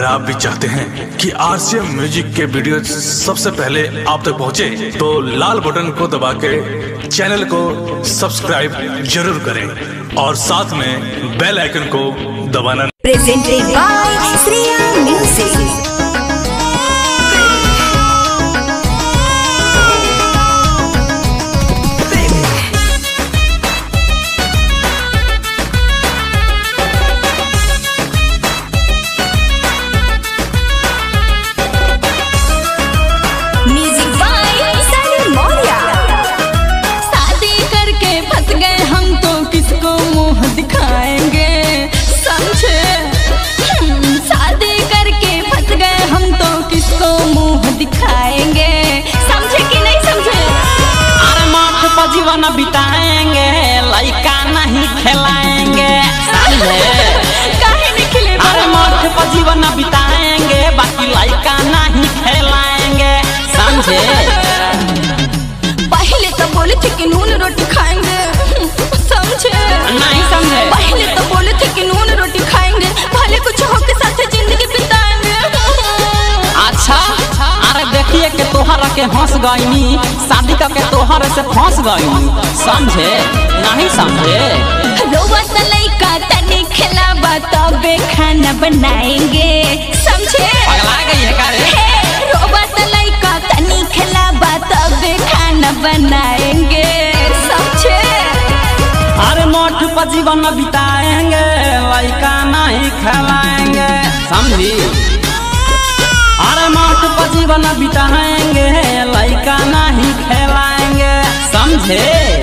आप भी चाहते हैं कि आरसीएम म्यूजिक के वीडियो सबसे पहले आप तक पहुंचे, तो लाल बटन को दबा के चैनल को सब्सक्राइब जरूर करें और साथ में बेल आइकन को दबाना। Presented by Shreya music. जीवन बिताएंगे, लड़का नहीं खिलाएंगे, अरे मठ पर जीवन बिताएंगे, बाकी लड़का नहीं खिलाएंगे, समझे। पहले तो बोले थे कि नून रोटी खाएंगे, समझे नहीं समझे। पहले तो बोले थे कि नून रोटी खाएंगे, भले कुछ हो के साथ जिंदगी बिताएंगे। अच्छा, अरे देखिए कि तोहरा के हंस गईनी, शादी करके तोहरे से फंस गईनी, समझे नहीं समझे। रोवत लइका तनी खिलाबा तबे खाना बनाएंगे, समझे। पगला गई है का रे। रोवत लइका तनी खिलाबा तबे खाना बनाएंगे, समझे। अरे मठ पर जीवन बिताएंगे, लड़का नहीं खिलाएंगे, समझी। अरे मठ पर जीवन बिताएंगे, लड़का नहीं खिलाएंगे, समझे।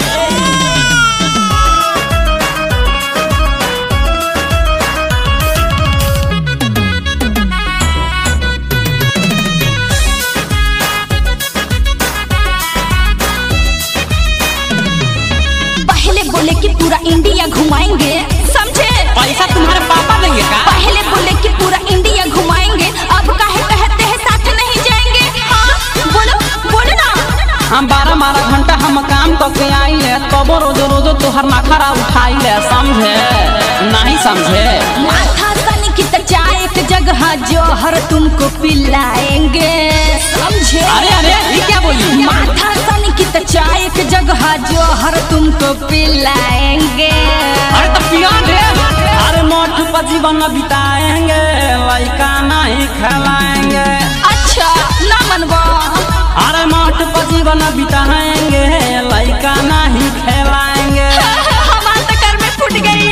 पहले बोले कि पूरा इंडिया घुमाएंगे, समझे। पैसा तुम्हारे पापा देंगे का? पहले बोले कि पूरा इंडिया घुमाएंगे, अब काहे कहते हैं साथ नहीं जाएंगे। हाँ बोलो बोलो ना। हम 12 घंटा हम काम करके आइले, तब रोज रोज तोहर नखरा उठाइले, समझे नहीं समझे। माथा सन की तो चाय एक जगह जोहर तुमको पिलाएंगे, समझे। अरे अरे ये क्या बोली? माथा सन की तो चाय एक जगह जोहर तुमको पिलाएंगे। अरे तो पिया दे। अरे मठ पर जीवन बिताएंगे, लड़का नहीं खिलाएंगे। अच्छा ना मनवा। अरे मठ पर जीवन बिताएंगे, लड़का नहीं खिलाएंगे। हमारे तो घर में फूट गई।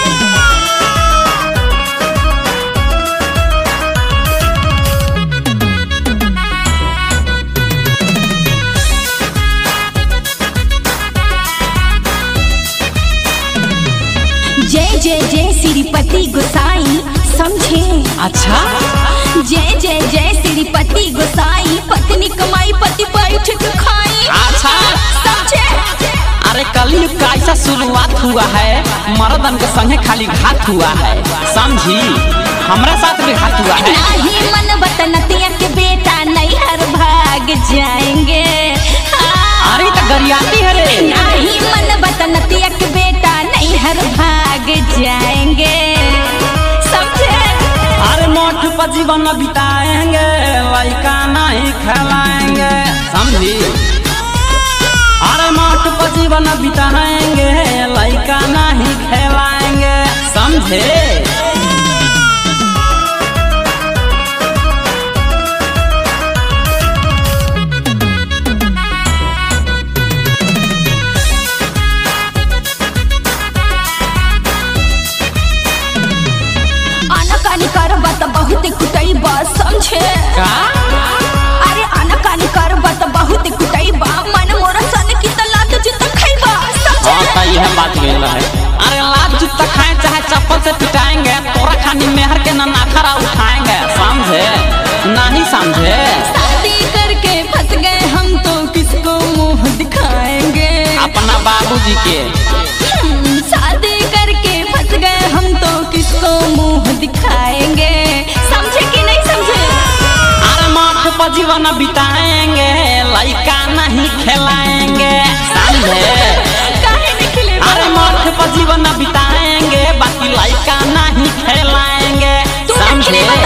जय जय जय श्रीपति गोसाई, समझे। अच्छा, जय जय जय श्रीपति गोसाई, पत्नी कमाई पति बैठ के खाई। अच्छा समझे। अरे कलयुग का ऐसा शुरुआत हुआ है, मर्दन के संगे खाली घात हुआ है, समझी। हमारा साथ भी घात हुआ है। नहीं मन बतनतिया के बेटा नैहर भाग जाएंगे। अरे तो गरियाती है रे। नहीं मन बतनतिया के बेटा नैहर भाग जाएंगे, समझे। अरे मठ पर जीवन बिताएंगे, लड़का नहीं खिलाएंगे, समझी। अरे मठ पर जीवन बिताएंगे, लड़का नहीं खिलाएंगे, समझे। बहुत कुटैबा, समझे। अरे आनाकानी करबा तो बहुत कुटैबा, मन मोरा सन की तो लात जूता खाइबा, समझे। हाँ तो यह बात गेल है। अरे लात जूता खाए चाहे चप्पल से पिटाएंगे, तोरा खानी मेहर के ना नखरा उठाएंगे, समझे नहीं समझे। शादी करके फंस गए हम तो किसको मुंह दिखाएंगे, अपना बाबूजी के। शादी करके फंस गए हम तो किसको मुंह दिखाएंगे, समझे कि नहीं समझे। अरे मठ पर जीवन बिताएंगे, लड़का नहीं खिलाएंगे, समझे। अरे मठ पर जीवन बिताएंगे, बाकी लड़का नहीं खिलाएंगे, समझे।